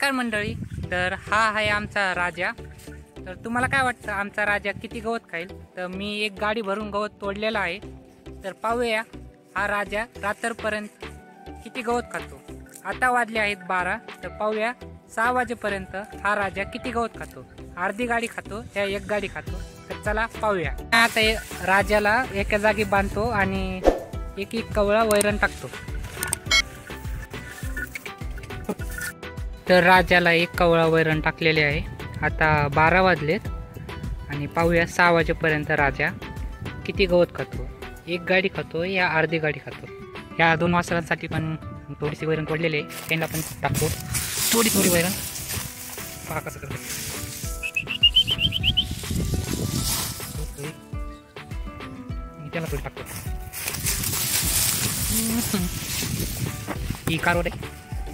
नमस्कार मंडळी. तर हा आहे आमचा राजा. तर तुम्हाला काय वाटतं आमचा राजा किती गवत खाईल? तर मी एक गाडी भरून गवत तोडलेलं आहे. तर पाहूया हा राजा रात्रपर्यंत किती गवत खातो. आता वाजले आहेत 12. तर पाहूया 6 वाजेपर्यंत हा राजा किती गवत खातो. अर्धी गाडी खातो या एक गाडी खातो. तर चला पाहूया. आता राजाला एका जागी बांधतो आणि एक एक कवळा वैरण टाकतो. तर राजाला एक कवळा वैरण टाकलेले आहे. आता 12 वाजलेत आणि पाहूया 6 वाजेपर्यंत राजा किती गवत खातो. एक गाडी खातो या अर्धी गाडी खातो. ह्या 2 वासरांसाठी पण थोडीशी वैरण तोडलेली आहे, त्यांना पण टाकतो थोडी वैरण. पहा कसं करतो. त्याला थोडी टाकतो. ही कारवड आहे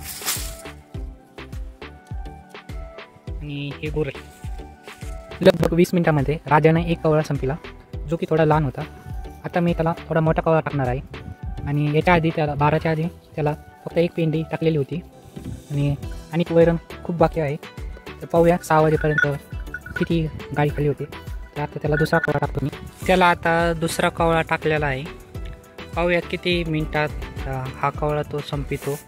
आणि हे गोर. लगभग 20 मिनिटांमध्ये राजाने एक कवळा संपला, जो की थोडा लहान होता. आता मी त्याला थोडा मोठा कवळा टाकणार आहे. आणि याच्या आधी त्याला 12च्या आधी त्याला फक्त एक पेंडी टाकलेली होती आणि वैरण खूप बाकी आहे. तर पाहूया 6 वाजेपर्यंत किती गाडी खाली होती. तर आता त्याला दुसरा कवळा टाकतो मी. त्याला आता दुसरा कवळा टाकलेला आहे. पाहूया किती मिनिटात हा कवळा तो संपितो.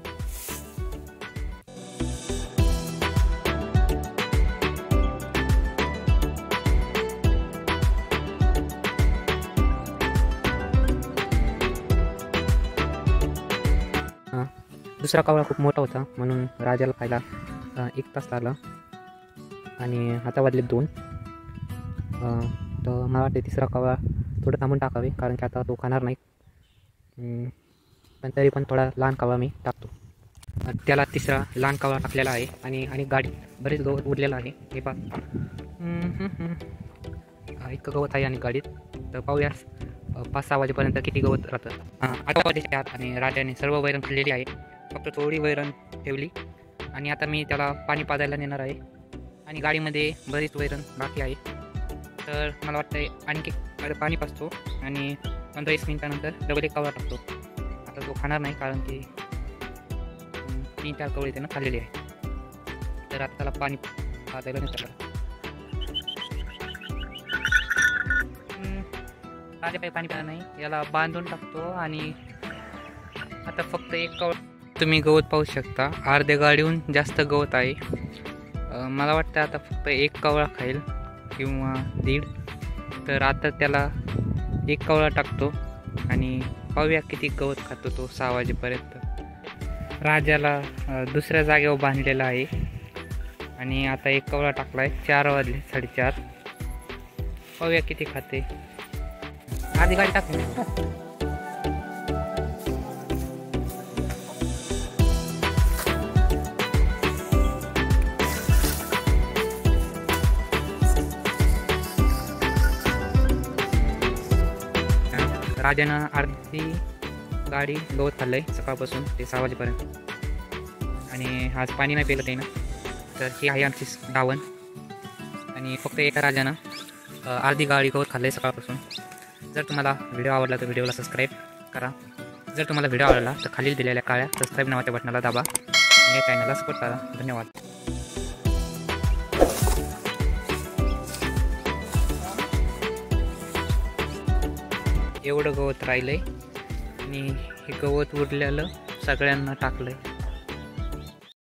दुसरा कवळा खूप मोठा होता म्हणून राजाला खायला 1 तास लागला आणि आता वाजले 2. तर मला वाटते तिसरा कवळा थोडं थांबून टाकावे, कारण की आता तो खाणार नाही. पण तरी पण थोडा लहान कवळा मी टाकतो. त्याला तिसरा लहान कवळा टाकलेला आहे आणि गाडी बरेच गवत उरलेलं आहे. हे पहा, इतकं गवत आहे आणि गाडीत. तर पाहूया 5-6 वाजेपर्यंत किती गवत राहतं. 8 वाजेच्या आत आणि राजाने सर्व वैरण खाल्लेली आहे. फक्त थोडी वैरण ठेवली आणि आता मी त्याला पाणी पाजायला नेणार आहे आणि गाडीमध्ये बरीच वैरण बाकी आहे. तर मला वाटतं आणखी पाणी पाजतो आणि 15-20 मिनिटानंतर डबल एक कवळा टाकतो. आता तो खाणार नाही, कारण की 3-4 कवळे त्यानं खाल्लेली आहे. तर आता त्याला पाणी पाजायला नेतात. राजा काही पाणी प्यायला नाही, याला बांधून टाकतो. आणि आता फक्त एक कवळा तुम्ही गवत पाहू शकता. अर्ध्या गाडीहून जास्त गवत आहे. मला वाटतं आता फक्त एक कवळा खाईल किंवा 1.5. तर आता त्याला एक कवळा टाकतो आणि पाहूया किती गवत खातो तो 6 वाजेपर्यंत. राजाला दुसऱ्या जागेवर बांधलेला आहे आणि आता एक कवळा टाकला आहे. 4 वाजले, 4:30. पाहूया किती खाते. आधी गाडी टाकली. राजानं अर्धी गाडी गवत खाल्लंय सकाळपासून ते 6 वाजेपर्यंत आणि आज पाणी नाही पिलं त्यानं. तर ही आहे आमची दावण. आणि फक्त एका राजानं अर्धी गाडी गवत खाल्लंय सकाळपासून. जर तुम्हाला व्हिडिओ आवडला तर व्हिडिओला सबस्क्राईब करा. जर तुम्हाला व्हिडिओ आवडला तर खाली दिलेल्या काळ्या सबस्क्राईब नावाच्या बटनाला दाबा आणि या चॅनलला सपोर्ट करा. धन्यवाद. एवढं गवत राहिलंय आणि हे गवत उरलेलं सगळ्यांना टाकलंय.